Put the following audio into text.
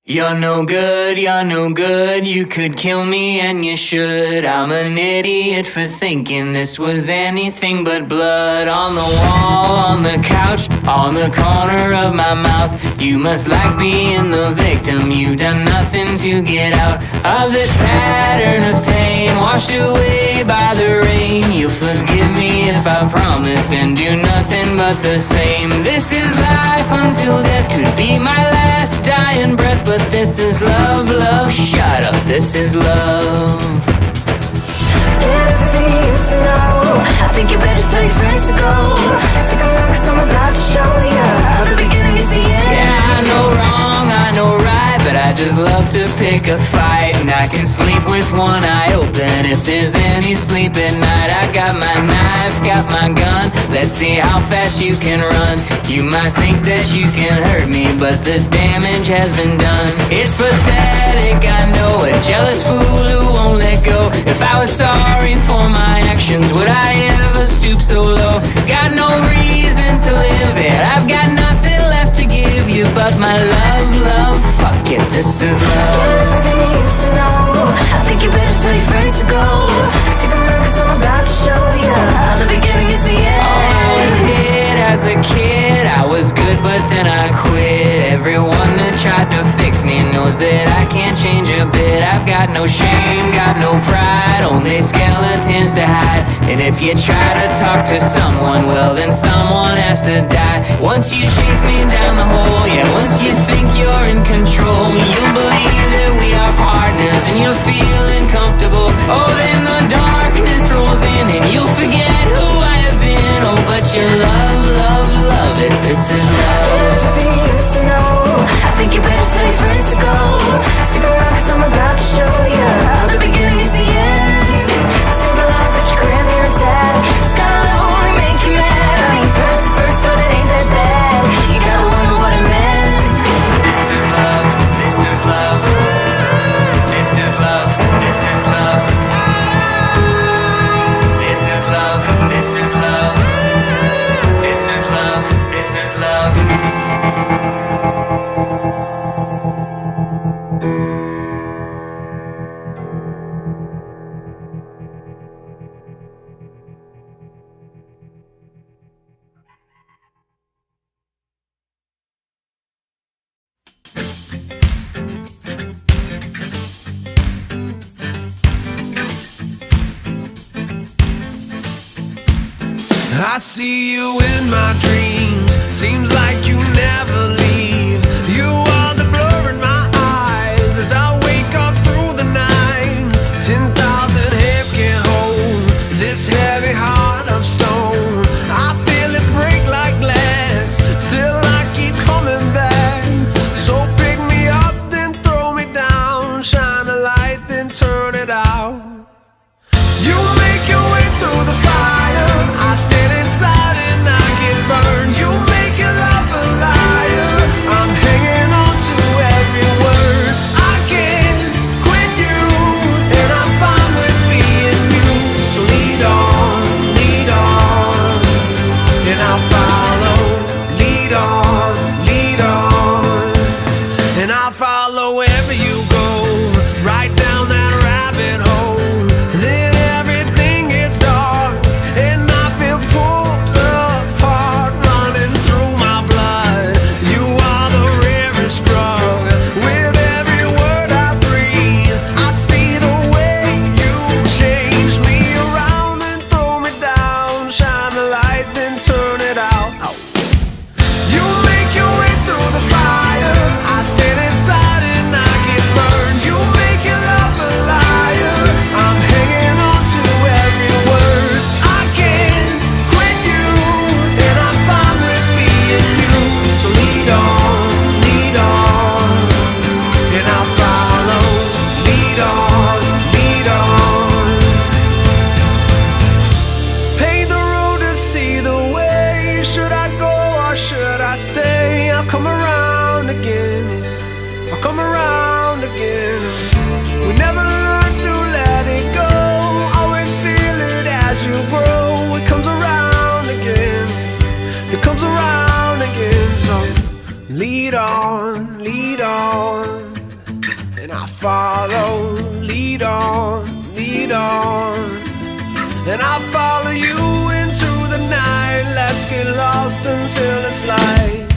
You're no good, you're no good, you could kill me and you should. I'm an idiot for thinking this was anything but blood. On the wall, on the couch, on the corner of my mouth. You must like being the victim, you've done nothing to get out of this pattern of pain, washed away by the rain. You'll forgive me if I promise and do nothing but the same. This is life until death, could be my last dying breath. But this is love, love, shut up, this is love. Forget everything you used to know. I think you better tell your friends to go. Stick around cause I'm about to show you how the beginning is the end. Yeah, I know wrong, I know right, but I just love to pick a fight. And I can sleep with one eye open if there's any sleep at night. I got my knife, got my gun, let's see how fast you can run. You might think that you can hurt me, but the damage has been done. It's pathetic, I know, a jealous fool who won't let go. If I was sorry for my actions, would I ever stoop so low? Got no reason to live it, I've got nothing left to give you but my love, love, fuck it, this is love. Forget everything you used to know. I think you better tell your friends to go. Stick around cause I'm about to show you how the beginning is the end. Oh, I was hit as a kid, I was good but then I quit. Everyone that tried to fix me knows that I can't change a bit. I've got no shame, got no pride, only skeletons to hide. And if you try to talk to someone, well then someone has to die. Once you chase me down the hole, yeah, once you think you're in control, you'll believe that we are partners and you're feeling comfortable. Oh, then the darkness rolls in and you'll forget who I have been. Oh, but you love, love, love it, this is love. Forget everything you used to know. I think you better tell your friends to go. Stick around cause I'm about to show you how the beginning is the end. This ain't the love that your grandparents had. This kind of love will only make you mad. I mean, it hurts at first but it ain't that bad. You gotta wonder what it meant. This is love, this is love. This is love, this is love. This is love, this is love. This is love, this is love. I see you in my dreams, seems like you never leave. You are the blur in my eyes as I wake up through the night. 10,000 hands can't hold this heavy heart of stone. I feel it break like glass, still I keep coming back. So pick me up, then throw me down, shine a light, then turn it out. You make your way through the fire, I stand inside and I get burned. You make your love a liar, I'm hanging on to every word. I can't quit you, and I'm fine with being you. So lead on, and I'll follow. Lead on, and I'll follow wherever you go, right down that rabbit hole. Then everything gets dark, and I feel pulled apart, running through my blood. You are the rarest drug, with every word I breathe. I see the way you change me around and throw me down, shine a light, then turn it out. You make your way through the fire, I stand inside and I get burned. You make your love a liar, I'm hanging on to every word. I can't quit you, and I'm fine with being you. So lead on, and I'll follow. Lead on. Pave the road to see the way. Should I go or should I stay? I'll come around again, I'll come around again. We never learn to let it go, always feel it as you grow. It comes around again, it comes around again. So lead on, and I follow. Lead on, lead on, and I'll follow you into the night. Let's get lost until it's light.